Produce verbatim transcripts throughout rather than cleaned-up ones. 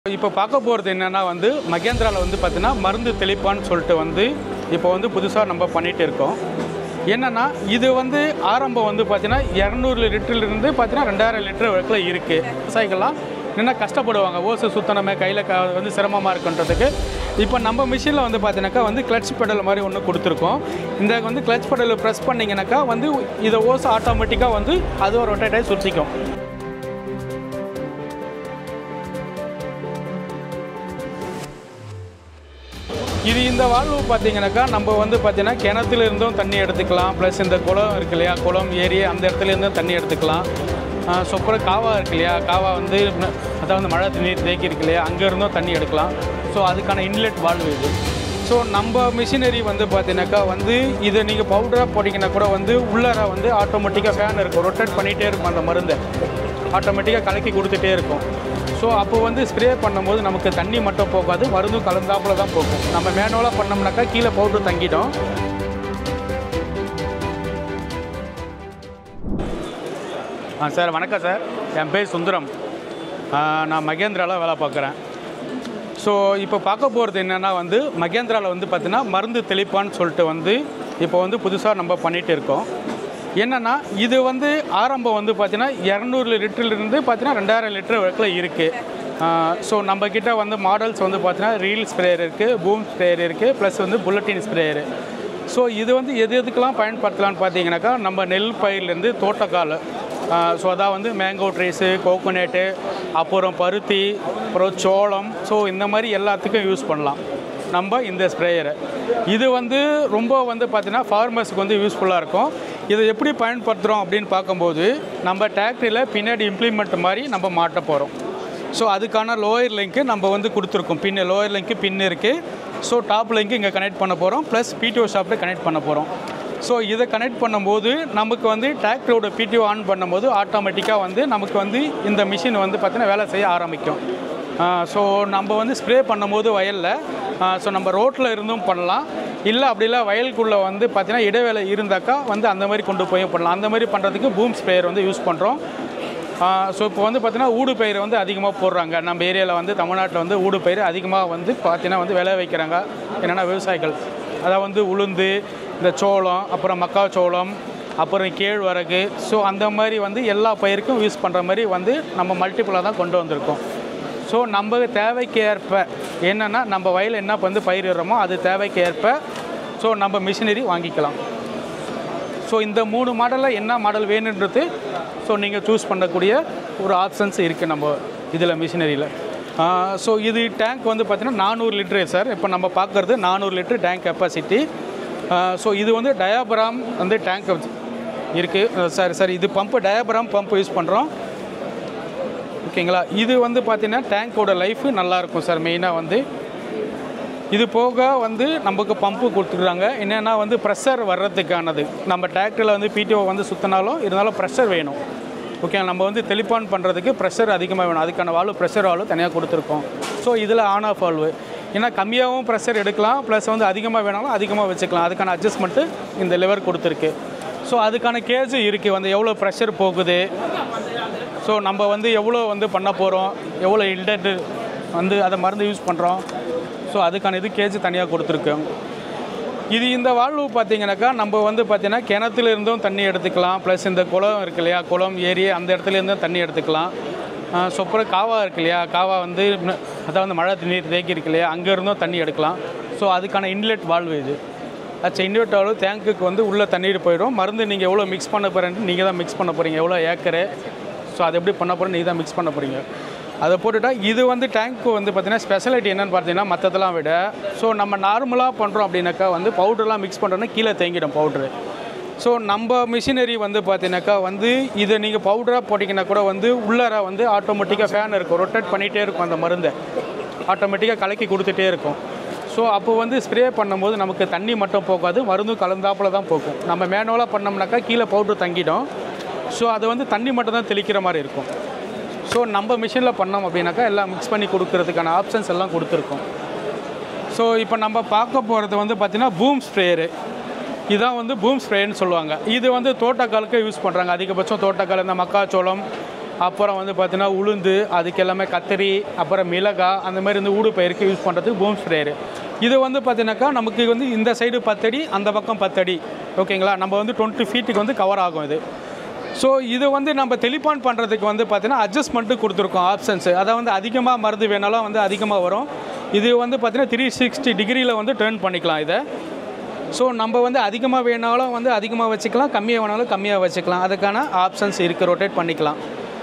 இப்போ பார்க்க போகிறது என்னென்னா வந்து மகேந்திராவில் வந்து பார்த்தீங்கன்னா மருந்து தெளிப்பான்னு சொல்லிட்டு வந்து இப்போ வந்து புதுசாக நம்ம பண்ணிகிட்டு இருக்கோம். என்னென்னா இது வந்து ஆரம்பம் வந்து பார்த்தீங்கன்னா இரநூறு லிட்டர்லேருந்து பார்த்தீங்கன்னா ரெண்டாயிரம் லிட்டர் வரைக்கும் இருக்குது. விவசாயிகள்லாம் என்ன கஷ்டப்படுவாங்க, ஓசு சுத்தனமே கையில் க வந்து சிரமமாக இருக்குன்றதுக்கு. இப்போ நம்ம மிஷினில் வந்து பார்த்தீங்கன்னாக்கா வந்து கிளட்ச் பெடல் மாதிரி ஒன்று கொடுத்துருக்கோம். இந்த வந்து கிளட்ச் பெடல் ப்ரெஸ் பண்ணிங்கனாக்கா வந்து இதை ஓசு ஆட்டோமேட்டிக்காக வந்து அது ஒரு ரொட்டேட்டாக சுற்றிக்கும். இது இந்த வாழ்வு பார்த்தீங்கன்னாக்கா நம்ம வந்து பார்த்தீங்கன்னா கிணத்துல இருந்தும் தண்ணி எடுத்துக்கலாம். ப்ளஸ் இந்த குளம் இருக்கு இல்லையா, குளம் ஏரி அந்த இடத்துல இருந்தும் தண்ணி எடுத்துக்கலாம். ஸோ அப்புறம் காவா இருக்கு இல்லையா, காவா வந்து அதாவது மழை தண்ணீர் தேக்கி இருக்கு இல்லையா, அங்கே இருந்தும் தண்ணி எடுக்கலாம். ஸோ அதுக்கான இன்லெட் வால்வு இது. ஸோ நம்ம மிஷினரி வந்து பார்த்தீங்கன்னாக்கா வந்து இதை நீங்கள் பவுடராக போட்டிங்கன்னா கூட வந்து உள்ளார வந்து ஆட்டோமேட்டிக்காக ஃபேன் இருக்கும், ரொட்டேட் பண்ணிகிட்டே இருக்கும். அந்த மருந்தை ஆட்டோமேட்டிக்காக கலக்கி கொடுத்துட்டே இருக்கும். ஸோ அப்போ வந்து ஸ்ப்ரே பண்ணும்போது நமக்கு தண்ணி மட்டும் போகாது, மருந்தும் கலந்தாப்புல தான் போகும். நம்ம மேனுவலாக பண்ணோம்னாக்கா கீழே பவுடர் தங்கிடும். ஆ சார் வணக்கம் சார், என் பேர் சுந்தரம். நான் மகேந்திராவில் வேலை பார்க்குறேன். ஸோ இப்போ பார்க்க போகிறது என்னென்னா வந்து மகேந்திராவில் வந்து பார்த்திங்கன்னா மருந்து தெளிப்பான்னு சொல்லிட்டு வந்து இப்போ வந்து புதுசாக நம்ம பண்ணிகிட்டு இருக்கோம். என்னென்னா இது வந்து ஆரம்பம் வந்து பார்த்திங்கன்னா இரநூறு லிட்டர்லேருந்து பார்த்தீங்கன்னா ரெண்டாயிரம் லிட்டர் வரைக்கும் இருக்குது. ஸோ நம்மக்கிட்ட வந்து மாடல்ஸ் வந்து பார்த்தீங்கன்னா ரீல் ஸ்ப்ரேயர் இருக்குது, பூம் ஸ்ப்ரேயர் இருக்குது, ப்ளஸ் வந்து புல்லட்டின் ஸ்ப்ரேயரு. ஸோ இது வந்து எது எதுக்கெல்லாம் பயன்படுத்தலான்னு பார்த்தீங்கன்னாக்கா நம்ம நெல் பயிர்லேருந்து தோட்டக்கால், ஸோ அதான் வந்து மேங்கோ ட்ரீஸு, கோகோனட்டு, அப்புறம் பருத்தி, அப்புறம் சோளம், ஸோ இந்த மாதிரி எல்லாத்துக்கும் யூஸ் பண்ணலாம் நம்ம இந்த ஸ்ப்ரேயரை. இது வந்து ரொம்ப வந்து பார்த்திங்கன்னா ஃபார்மர்ஸுக்கு வந்து யூஸ்ஃபுல்லாக இருக்கும். இதை எப்படி பயன்படுத்துகிறோம் அப்படின்னு பார்க்கும்போது நம்ம டிராக்டரியில் பின்னாடி இம்ப்ளிமெண்ட் மாதிரி நம்ம மாட்ட போகிறோம். ஸோ அதுக்கான லோயர் லிங்க்கு நம்ம வந்து கொடுத்துருக்கோம். பின்னு லோயர் லிங்க்கு பின் இருக்குது. ஸோ டாப் லிங்க்கு இங்கே கனெக்ட் பண்ண போகிறோம், ப்ளஸ் பிடிஓ ஷாப்பில் கனெக்ட் பண்ண போகிறோம். ஸோ இதை கனெக்ட் பண்ணும்போது நமக்கு வந்து டிராக்டரோட பிடிஓ ஆன் பண்ணும்போது ஆட்டோமேட்டிக்காக வந்து நமக்கு வந்து இந்த மிஷின் வந்து பார்த்திங்கன்னா வேலை செய்ய ஆரம்பிக்கும். ஸோ நம்ம வந்து ஸ்ப்ரே பண்ணும்போது வயலில் ஸோ நம்ம ரோட்டில் இருந்தும் பண்ணலாம், இல்லை அப்படி இல்லை வயலுக்குள்ளே வந்து பார்த்திங்கன்னா இடைவேளை இருந்தாக்கா வந்து அந்த மாதிரி கொண்டு போய் பண்ணலாம். அந்த மாதிரி பண்ணுறதுக்கு பூம் ஸ்ப்ரேயர் வந்து யூஸ் பண்ணுறோம். ஸோ இப்போ வந்து பார்த்திங்கன்னா ஊடு பயிர் வந்து அதிகமாக போடுறாங்க. நம்ம ஏரியாவில் வந்து தமிழ்நாட்டில் வந்து ஊடு பயிர் அதிகமாக வந்து பார்த்திங்கன்னா வந்து விளை வைக்கிறாங்க. என்னென்னா விவசாயிகள் அதாவது வந்து உளுந்து, இந்த சோளம், அப்புறம் மக்காச்சோளம், அப்புறம் கேழ்வரகு, ஸோ அந்த மாதிரி வந்து எல்லா பயிருக்கும் யூஸ் பண்ணுற மாதிரி வந்து நம்ம மல்டிப்புளாக தான் கொண்டு வந்திருக்கோம். ஸோ நம்ம தேவைக்கு ஏற்ப என்னென்னா நம்ம வயலில் என்ன வந்து பயிரிடுறோமோ அது தேவைக்கு ஏற்ப ஸோ நம்ம மிஷினரி வாங்கிக்கலாம். ஸோ இந்த மூணு மாடலில் என்ன மாடல் வேணுன்றது ஸோ நீங்கள் சூஸ் பண்ணக்கூடிய ஒரு ஆப்ஷன்ஸ் இருக்குது நம்ம இதில் மிஷினரியில். ஸோ இது டேங்க் வந்து பார்த்திங்கன்னா நானூறு லிட்டரு சார். இப்போ நம்ம பார்க்குறது நானூறு லிட்டர் டேங்க் கெப்பாசிட்டி. ஸோ இது வந்து டயாபிராம் வந்து டேங்க் இருக்குது சார். சார் இது பம்பு டயாபிராம் பம்பு யூஸ் பண்ணுறோம், ஓகேங்களா. இது வந்து பார்த்திங்கன்னா டேங்கோட லைஃபு நல்லாயிருக்கும் சார். மெயினாக வந்து இது போக வந்து நமக்கு பம்பு கொடுத்துருக்குறாங்க. என்னென்னா வந்து ப்ரெஷர் வர்றதுக்கானது. நம்ம டிராக்டரில் வந்து பிடிஓ வந்து சுற்றினாலும் இருந்தாலும் ப்ரெஷர் வேணும், ஓகே. நம்ம வந்து தெளிப்பான் பண்ணுறதுக்கு ப்ரெஷர் அதிகமாக வேணும், அதுக்கான வால்வு ப்ரெஷர் வால்வு தனியாக கொடுத்துருக்கோம். ஸோ இதில் ஆன் ஆஃப் வால்வு, ஏன்னா கம்மியாகவும் ப்ரெஷர் எடுக்கலாம், ப்ளஸ் வந்து அதிகமாக வேணாலும் அதிகமாக வச்சுக்கலாம். அதுக்கான அட்ஜஸ்ட்மெண்ட்டு இந்த லிவர் கொடுத்துருக்கு. ஸோ அதுக்கான கேஜ் இருக்குது, வந்து எவ்வளோ ப்ரெஷர் போகுது, ஸோ நம்ம வந்து எவ்வளோ வந்து பண்ண போகிறோம், எவ்வளோ இல்டெட்டு வந்து அதை மருந்து யூஸ் பண்ணுறோம், ஸோ அதுக்கான இது கேஜ் தனியாக கொடுத்துருக்கோம். இது இந்த வாழ்வு பார்த்திங்கனாக்கா நம்ம வந்து பார்த்திங்கன்னா கிணத்துல இருந்தும் தண்ணி எடுத்துக்கலாம். ப்ளஸ் இந்த குளம் இருக்கு இல்லையா, குளம் ஏரி அந்த இடத்துல இருந்தும் தண்ணி எடுத்துக்கலாம். ஸோ அப்புறம் காவா இருக்கு இல்லையா, காவா வந்து அதாவது வந்து மழை தண்ணீர் தேக்கி இருக்கு இல்லையா, அங்கே இருந்தும் தண்ணி எடுக்கலாம். ஸோ அதுக்கான இன்லெட் வால்வு இது. ஆச்சு இன்லெட் வால்வு டேங்க்குக்கு வந்து உள்ளே தண்ணீர் போயிடும். மருந்து நீங்கள் எவ்வளோ மிக்ஸ் பண்ண போகிறேன்ட்டு நீங்கள் தான் மிக்ஸ் பண்ண போகிறீங்க, எவ்வளோ ஏக்கரு, ஸோ அது எப்படி பண்ண போகிறேன் நீங்கள் தான் மிக்ஸ் பண்ண போகிறீங்க. அதை போட்டுவிட்டால் இது வந்து டேங்க்கு வந்து பார்த்திங்கன்னா ஸ்பெஷாலிட்டி என்னென்னு பார்த்தீங்கன்னா மற்றதெல்லாம் விட ஸோ நம்ம நார்மலாக பண்ணுறோம் அப்படின்னாக்கா வந்து பவுடர்லாம் மிக்ஸ் பண்ணுறோன்னா கீழே தேங்கிடும் பவுட்ரு. ஸோ நம்ம மிஷினரி வந்து பார்த்தீங்கன்னாக்கா வந்து இதை நீங்கள் பவுடராக போட்டிங்கன்னா கூட வந்து உள்ளார வந்து ஆட்டோமேட்டிக்காக ஃபேன் இருக்கும், ரொட்டேட் பண்ணிகிட்டே இருக்கும். அந்த மருந்தை ஆட்டோமேட்டிக்காக கலக்கி கொடுத்துட்டே இருக்கும். ஸோ அப்போ வந்து ஸ்ப்ரே பண்ணும்போது நமக்கு தண்ணி மட்டும் போகாது, மருந்தும் கலந்தாப்புல தான் போகும். நம்ம மேனுவலாக பண்ணோம்னாக்கா கீழே பவுட்ரு தங்கிடும். ஸோ அது வந்து தண்ணி மட்டும் தான் தெளிக்கிற மாதிரி இருக்கும். ஸோ நம்ம மிஷினில் பண்ணோம் அப்படின்னாக்கா எல்லாம் மிக்ஸ் பண்ணி கொடுக்கறதுக்கான ஆப்ஷன்ஸ் எல்லாம் கொடுத்துருக்கோம். ஸோ இப்போ நம்ம பார்க்க போகிறது வந்து பார்த்திங்கன்னா பூம் ஸ்ப்ரேயரு. இதுதான் வந்து பூம் ஸ்ப்ரேன்னு சொல்லுவாங்க. இது வந்து தோட்டக்காலுக்கு யூஸ் பண்ணுறாங்க. அதிகபட்சம் தோட்டக்கால் இந்த மக்காச்சோளம், அப்புறம் வந்து பார்த்தீங்கன்னா உளுந்து, அதுக்கு எல்லாமே கத்திரி, அப்புறம் மிளகாய், அந்த மாதிரி வந்து ஊடு பயிருக்கு யூஸ் பண்ணுறதுக்கு பூம் ஸ்ப்ரேயரு. இது வந்து பார்த்தீங்கன்னாக்கா நமக்கு வந்து இந்த சைடு பத்தடி, அந்த பக்கம் பத்தடி, ஓகேங்களா. நம்ம வந்து டுவெண்ட்டி ஃபீட்டுக்கு வந்து கவர் ஆகும் இது. ஸோ இது வந்து நம்ம தெளிப்பான் பண்ணுறதுக்கு வந்து பார்த்தீங்கன்னா அட்ஜஸ்ட்மெண்ட்டு கொடுத்துருக்கோம் ஆப்ஷன்ஸு. அதை வந்து அதிகமாக மருந்து வேணாலும் வந்து அதிகமாக வரும். இது வந்து பார்த்தீங்கன்னா த்ரீ சிக்ஸ்டி டிகிரியில் வந்து டேர்ன் பண்ணிக்கலாம் இதை. ஸோ நம்ம வந்து அதிகமாக வேணாலும் வந்து அதிகமாக வச்சுக்கலாம், கம்மியாக வேணாலும் கம்மியாக வச்சுக்கலாம். அதுக்கான ஆப்ஷன்ஸ் இருக்குது, ரொட்டேட் பண்ணிக்கலாம்.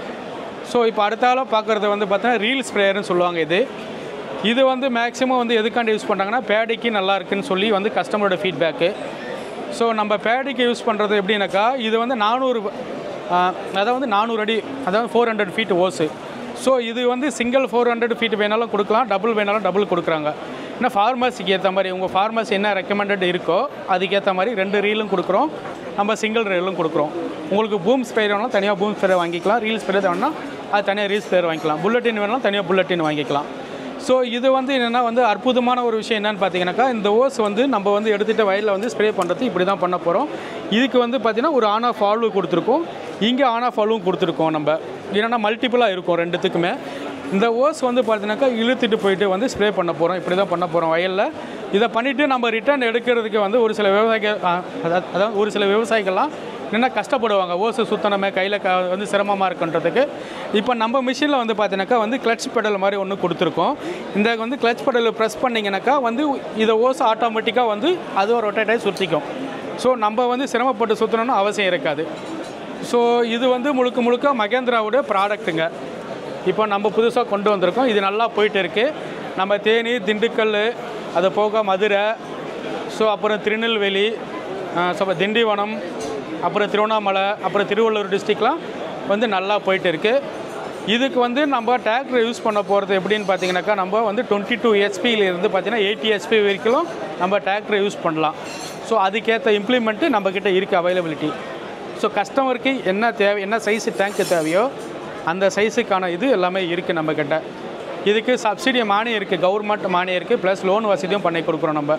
ஸோ இப்போ அடுத்தால பார்க்குறது வந்து பார்த்தீங்கன்னா ரீல் ஸ்ப்ரேயர்னு சொல்லுவாங்க. இது இது வந்து மேக்ஸிமம் வந்து எதுக்காண்டி யூஸ் பண்ணுறாங்கன்னா பேடிக்கு நல்லா இருக்குன்னு சொல்லி வந்து கஸ்டமரோட ஃபீட்பேக்கு. ஸோ நம்ம பேடிக்கு யூஸ் பண்ணுறது எப்படின்னாக்கா இது வந்து நானூறு அதாவது வந்து நானூறு அடி, அதாவது four hundred feet hose. So இது வந்து சிங்கிள் ஃபோர் ஹண்ட்ரட் ஃபீட் வேணாலும் கொடுக்கலாம், டபுள் வேணாலும் டபுள் கொடுக்குறாங்க. ஏன்னா ஃபார்மஸிக்கு ஏற்ற மாதிரி உங்கள் ஃபார்மஸ் என்ன ரெக்கமெண்டட் இருக்கோ அதுக்கேற்ற மாதிரி ரெண்டு ரீலும் கொடுக்குறோம், நம்ம சிங்கிள் ரீலும் கொடுக்குறோம். உங்களுக்கு பூம் ஸ்ப்ரேயர் வேணாலும் தனியாக பூம் ஸ்ப்ரேயர் வாங்கிக்கலாம், ரீல் ஸ்ப்ரேயர் வேணால் அது தனியாக ரீல் ஸ்ப்ரேயர் வாங்கிக்கலாம், புல்லட்டின் வேணாலும் தனியாக புல்லட்டின் வாங்கிக்கலாம். ஸோ இது வந்து என்னென்னா வந்து அற்புதமான ஒரு விஷயம் என்னென்னு பார்த்தீங்கன்னாக்கா இந்த ஓஸ் வந்து நம்ம வந்து எடுத்துகிட்டு வயலில் வந்து ஸ்ப்ரே பண்ணுறது இப்படி தான் பண்ண போகிறோம். இதுக்கு வந்து பார்த்திங்கன்னா ஒரு ஆன் ஆஃப் வால்வு கொடுத்துருக்கோம், இங்கே ஆன் ஆஃப் வால்வும் கொடுத்துருக்கோம். நம்ம என்னென்னா மல்டிபிளாக இருக்கும் ரெண்டுத்துக்குமே. இந்த ஓஸ் வந்து பார்த்தீங்கன்னாக்கா இழுத்துட்டு போயிட்டு வந்து ஸ்ப்ரே பண்ண போகிறோம், இப்படி தான் பண்ண போகிறோம் வயலில். இதை பண்ணிவிட்டு நம்ம ரிட்டர்ன் எடுக்கிறதுக்கு வந்து ஒரு சில விவசாயிகள் அதாவது ஒரு சில விவசாயிகள்லாம் என்ன கஷ்டப்படுவாங்க, ஓசு சுத்தனமே கையில் க வந்து சிரமமாக இருக்குன்றதுக்கு. இப்போ நம்ம மிஷினில் வந்து பார்த்தீங்கன்னாக்கா வந்து கிளட்ச் பெடல் மாதிரி ஒன்று கொடுத்துருக்கோம். இந்த வந்து கிளட்ச் பெடல் ப்ரெஸ் பண்ணிங்கனாக்கா வந்து இதை ஓசு ஆட்டோமேட்டிக்காக வந்து அதுவும் ரொட்டேட் ஆகி சுற்றிக்கும். ஸோ நம்ம வந்து சிரமப்பட்டு சுற்றணும்னு அவசியம் இருக்காது. ஸோ இது வந்து முழுக்க முழுக்க மகேந்திராவோட ப்ராடக்ட்டுங்க. இப்போ நம்ம புதுசாக கொண்டு வந்திருக்கோம், இது நல்லா போயிட்டு இருக்குது. நம்ம தேனி, திண்டுக்கல், அது போக மதுரை, ஸோ அப்புறம் திருநெல்வேலி, ஸோ திண்டிவனம், அப்புறம் திருவண்ணாமலை, அப்புறம் திருவள்ளூர் டிஸ்ட்ரிக்ட்லாம் வந்து நல்லா போயிட்டு இருக்குது. இதுக்கு வந்து நம்ம டிராக்டர் யூஸ் பண்ண போகிறது எப்படின்னு பார்த்தீங்கன்னாக்கா நம்ம வந்து டுவெண்ட்டி டூ ஹெச்பியிலேருந்து பார்த்தீங்கன்னா எயிட்டி ஹெச்பி வரைக்கும் நம்ம டிராக்டர் யூஸ் பண்ணலாம். ஸோ அதுக்கேற்ற இம்ப்ளிமெண்ட்டு நம்மக்கிட்ட இருக்குது அவைலபிலிட்டி. ஸோ கஸ்டமருக்கு என்ன தேவை, என்ன சைஸு டேங்க்கு தேவையோ அந்த சைஸுக்கான இது எல்லாமே இருக்குது நம்மக்கிட்ட. இதுக்கு சப்சிடி மானியம் இருக்குது, கவர்மெண்ட் மானியம் இருக்குது, ப்ளஸ் லோன் வசதியும் பண்ணி கொடுக்குறோம் நம்ம.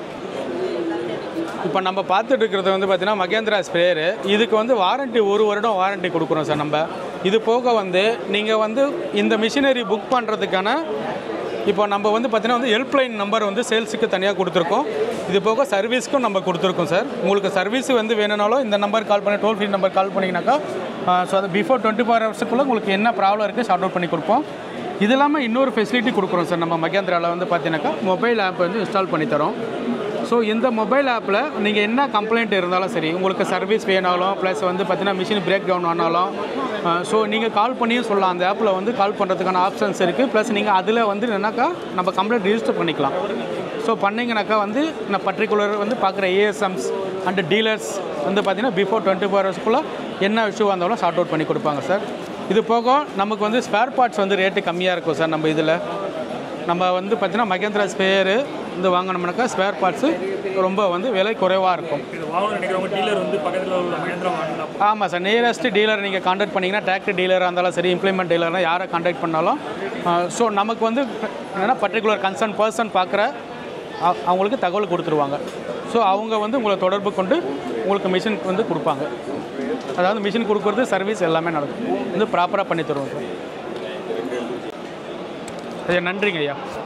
இப்போ நம்ம பார்த்துட்டு இருக்கிறது வந்து பார்த்திங்கன்னா மகேந்திரா ஸ்ப்ரேயரு. இதுக்கு வந்து வாரண்ட்டி ஒரு வருடம் வாரண்ட்டி கொடுக்குறோம் சார் நம்ம. இது போக வந்து நீங்கள் வந்து இந்த மிஷினரி புக் பண்ணுறதுக்கான இப்போ நம்ம வந்து பார்த்திங்கன்னா வந்து ஹெல்ப்லைன் நம்பர் வந்து சேல்ஸுக்கு தனியாக கொடுத்துருக்கோம். இது போக சர்வீஸ்க்கும் நம்ம கொடுத்துருக்கோம் சார். உங்களுக்கு சர்வீஸ் வந்து வேணும்னாலும் இந்த நம்பர் கால் பண்ணி டோல் ஃப்ரீ நம்பர் கால் பண்ணிங்கனாக்கா ஸோ அது பிஃபோர் டுவெண்ட்டி ஃபோர் ஹவர்ஸுக்குள்ளே உங்களுக்கு என்ன ப்ராப்ளம் இருக்குது சார்ட் அவுட் பண்ணி கொடுப்போம். இது இல்லாமல் இன்னொரு ஃபெசிலிட்டி கொடுக்குறோம் சார் நம்ம மகேந்திராவில் வந்து பார்த்தீங்கன்னாக்கா மொபைல் ஆப் வந்து இன்ஸ்டால் பண்ணி தரோம். ஸோ இந்த மொபைல் ஆப்பில் நீங்கள் என்ன கம்ப்ளைண்ட் இருந்தாலும் சரி, உங்களுக்கு சர்வீஸ் வேணாலும் ப்ளஸ் வந்து பார்த்தீங்கன்னா மிஷின் பிரேக் டவுன் ஆனாலும் ஸோ நீங்கள் கால் பண்ணியும் சொல்லலாம். அந்த ஆப்பில் வந்து கால் பண்ணுறதுக்கான ஆப்ஷன்ஸ் இருக்குது. ப்ளஸ் நீங்கள் அதில் வந்து என்னன்னாக்கா நம்ம கம்ப்ளைண்ட் ரிஜிஸ்டர் பண்ணிக்கலாம். ஸோ பண்ணிங்கனாக்கா வந்து நான் பர்டிகுலர் வந்து பார்க்குற ஏஎஸ்எம்ஸ் அண்ட் டீலர்ஸ் வந்து பார்த்திங்கன்னா பிஃபோர் டுவெண்ட்டி ஃபோர் ஹவர்ஸ்க்குள்ளே என்ன இஷ்யூவாக இருந்தாலும் சார்ட் அவுட் பண்ணி கொடுப்பாங்க சார். இது போக நமக்கு வந்து ஸ்பேர் பார்ட்ஸ் வந்து ரேட்டு கம்மியாக இருக்கும் சார். நம்ம இதில் நம்ம வந்து பார்த்திங்கன்னா மகேந்திரா ஸ்பேரு வந்து வாங்கினோம்னாக்கா ஸ்பேர் பார்ட்ஸு ரொம்ப வந்து விலை குறைவாக இருக்கும். ஆமாம் சார், நியரஸ்ட் டீலர் நீங்கள் கான்டாக்ட் பண்ணிங்கன்னா டிராக்டர் டீலராக இருந்தாலும் சரி, இம்ப்ளிமெண்ட் டீலர்னால் யாரை கான்டாக்ட் பண்ணாலும் ஸோ நமக்கு வந்து என்னென்னா பர்டிகுலர் கன்சர்ன் பர்சன் பார்க்குற அவங்களுக்கு தகவல் கொடுத்துருவாங்க. ஸோ அவங்க வந்து உங்களை தொடர்பு கொண்டு உங்களுக்கு மிஷின் வந்து கொடுப்பாங்க. அதாவது மிஷின் கொடுக்குறது சர்வீஸ் எல்லாமே நடக்கும், வந்து ப்ராப்பராக பண்ணி தருவோம் சார். ஐயா நன்றிங்க ஐயா.